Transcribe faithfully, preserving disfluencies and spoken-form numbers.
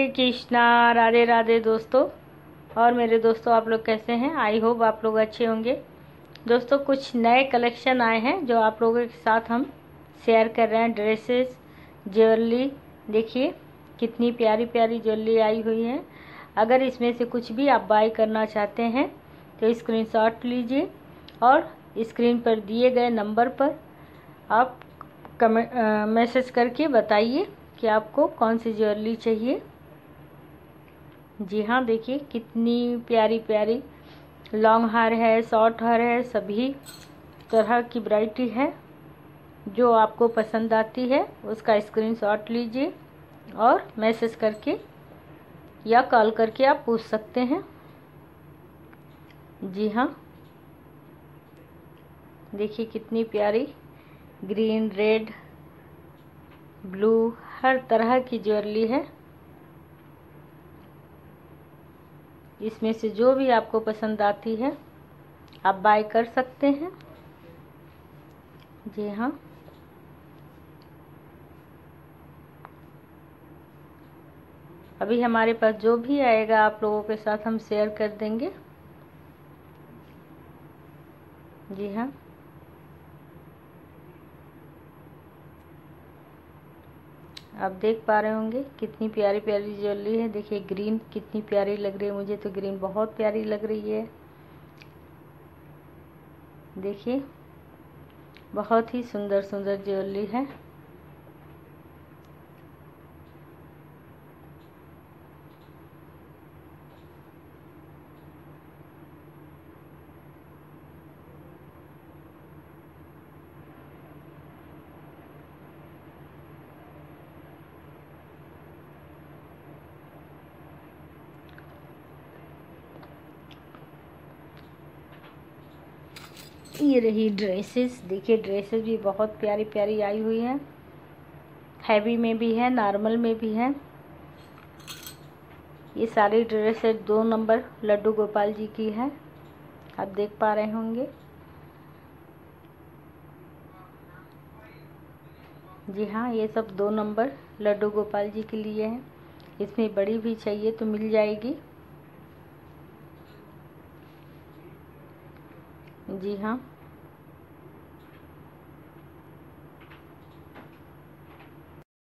कृष्णा, राधे राधे दोस्तों। और मेरे दोस्तों, आप लोग कैसे हैं? आई होप आप लोग अच्छे होंगे। दोस्तों, कुछ नए कलेक्शन आए हैं जो आप लोगों के साथ हम शेयर कर रहे हैं। ड्रेसेस, ज्वेलरी, देखिए कितनी प्यारी प्यारी ज्वेलरी आई हुई है। अगर इसमें से कुछ भी आप बाय करना चाहते हैं तो स्क्रीनशॉट लीजिए और स्क्रीन पर दिए गए नंबर पर आप कमेंट मैसेज करके बताइए कि आपको कौन सी ज्वेलरी चाहिए। जी हाँ, देखिए कितनी प्यारी प्यारी लॉन्ग हार है, शॉर्ट हार है, सभी तरह की वैरायटी है। जो आपको पसंद आती है उसका स्क्रीनशॉट लीजिए और मैसेज करके या कॉल करके आप पूछ सकते हैं। जी हाँ, देखिए कितनी प्यारी ग्रीन, रेड, ब्लू, हर तरह की ज्वेलरी है। इसमें से जो भी आपको पसंद आती है आप बाय कर सकते हैं। जी हाँ, अभी हमारे पास जो भी आएगा आप लोगों के साथ हम शेयर कर देंगे। जी हाँ, आप देख पा रहे होंगे कितनी प्यारी प्यारी ज्वेलरी है। देखिए ग्रीन कितनी प्यारी लग रही है, मुझे तो ग्रीन बहुत प्यारी लग रही है। देखिए बहुत ही सुंदर सुंदर ज्वेलरी है। ये रही ड्रेसेस। देखिए ड्रेसेस भी बहुत प्यारी प्यारी आई हुई है। हैवी में भी है, नॉर्मल में भी है। ये सारी ड्रेसेस दो नंबर लड्डू गोपाल जी की है, आप देख पा रहे होंगे। जी हाँ, ये सब दो नंबर लड्डू गोपाल जी के लिए है। इसमें बड़ी भी चाहिए तो मिल जाएगी। जी हाँ,